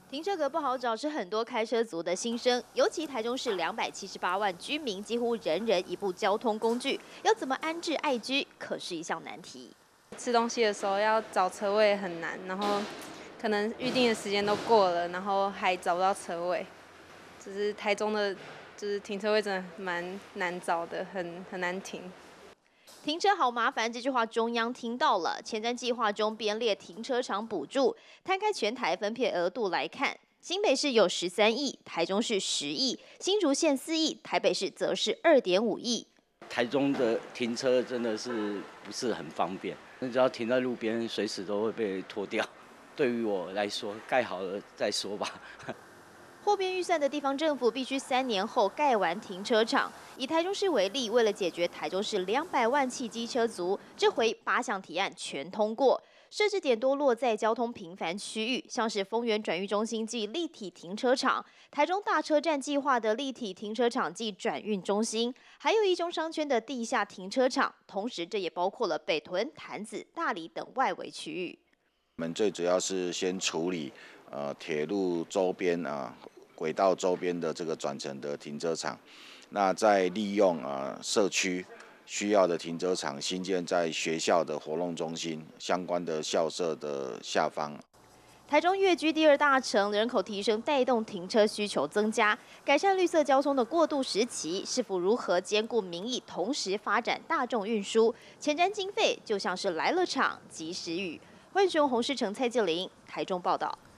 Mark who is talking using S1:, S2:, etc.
S1: 停车格不好找是很多开车族的心声，尤其台中市278万居民，几乎人人一部交通工具，要怎么安置爱居，可是一项难题。
S2: 吃东西的时候要找车位很难，然后可能预定的时间都过了，然后还找不到车位。就是台中的，就是停车位真的蛮难找的，很难停。
S1: 停车好麻烦，这句话中央听到了。前瞻计划中编列停车场补助，摊开全台分配额度来看，新北市有13亿，台中市10亿，新竹县4亿，台北市则是2.5亿。
S3: 台中的停车真的是不是很方便，你只要停在路边，随时都会被拖掉。对于我来说，盖好了再说吧。
S1: 获编预算的地方政府必须3年后盖完停车场。以台中市为例，为了解决台中市200万汽机车族，这回8项提案全通过。设置点多落在交通频繁区域，像是丰原转运中心暨立体停车场、台中大车站计划的立体停车场暨转运中心，还有一中商圈的地下停车场。同时，这也包括了北屯、潭子、大里等外围区域。
S4: 我们最主要是先处理铁路周边轨道周边的这个转乘的停车场，那再利用社区需要的停车场新建在学校的活动中心相关的校舍的下方。
S1: 台中跃居第2大城，人口提升带动停车需求增加，改善绿色交通的过渡时期，是否如何兼顾民意，同时发展大众运输？前瞻经费就像是来了场及时雨。欢迎使用洪世成、蔡继麟台中报道。